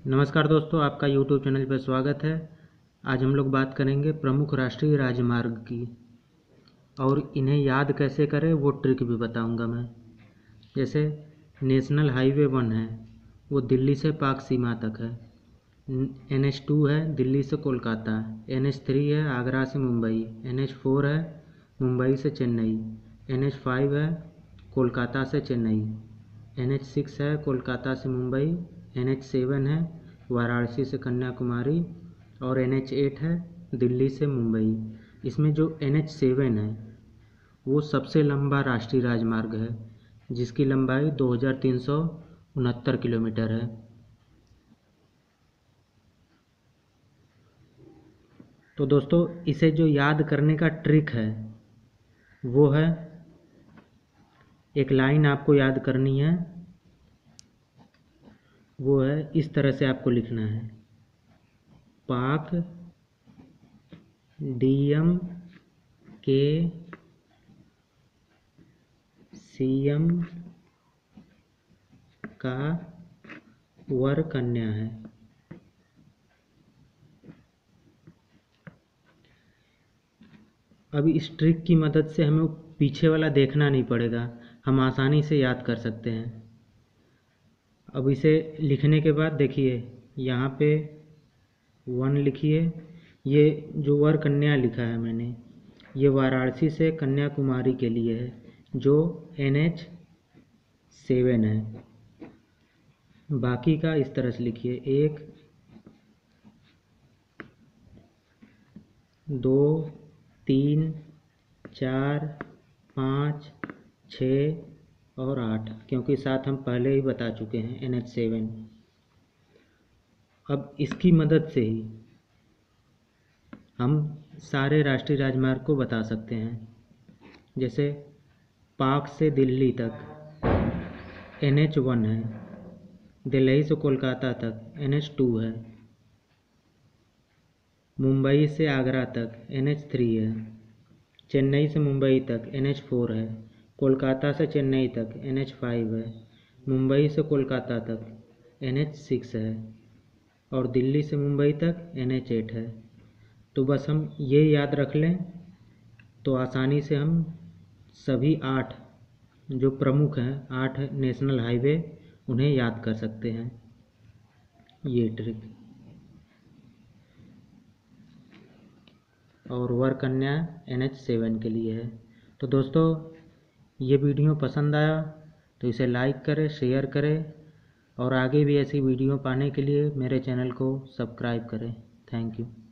नमस्कार दोस्तों, आपका YouTube चैनल पर स्वागत है। आज हम लोग बात करेंगे प्रमुख राष्ट्रीय राजमार्ग की और इन्हें याद कैसे करें वो ट्रिक भी बताऊंगा मैं। जैसे नेशनल हाईवे 1 है, वो दिल्ली से पाक सीमा तक है। NH2 है, दिल्ली से कोलकाता। NH3 है, आगरा से मुंबई। NH4 है, मुंबई से चेन्नई। NH5 है, कोलकाता से चेन्नई। NH6 है, कोलकाता से मुंबई। NH7 है, वाराणसी से कन्याकुमारी। और NH8 है, दिल्ली से मुंबई। इसमें जो NH7 है वो सबसे लंबा राष्ट्रीय राजमार्ग है, जिसकी लंबाई 2369 किलोमीटर है। तो दोस्तों, इसे जो याद करने का ट्रिक है वो है, एक लाइन आपको याद करनी है। वो है, इस तरह से आपको लिखना है: पाक DM के CM का वर कन्या है। अब इस ट्रिक की मदद से हमें पीछे वाला देखना नहीं पड़ेगा, हम आसानी से याद कर सकते हैं। अब इसे लिखने के बाद देखिए, यहाँ पे 1 लिखिए। ये जो वर कन्या लिखा है मैंने, ये वाराणसी से कन्याकुमारी के लिए है, जो NH7 है। बाकी का इस तरह से लिखिए: 1 2 3 4 5 6 और 8, क्योंकि 7 हम पहले ही बता चुके हैं, NH7। अब इसकी मदद से ही हम सारे राष्ट्रीय राजमार्ग को बता सकते हैं। जैसे पाक से दिल्ली तक NH1 है, दिल्ली से कोलकाता तक NH2 है, मुंबई से आगरा तक NH3 है, चेन्नई से मुंबई तक NH4 है, कोलकाता से चेन्नई तक NH5 है, मुंबई से कोलकाता तक NH6 है और दिल्ली से मुंबई तक NH8 है। तो बस हम ये याद रख लें तो आसानी से हम सभी 8 जो प्रमुख हैं, 8 नेशनल हाईवे, उन्हें याद कर सकते हैं। ये ट्रिक और वर कन्या NH7 के लिए है। तो दोस्तों, ये वीडियो पसंद आया तो इसे लाइक करें, शेयर करें और आगे भी ऐसी वीडियो पाने के लिए मेरे चैनल को सब्सक्राइब करें। Thank you.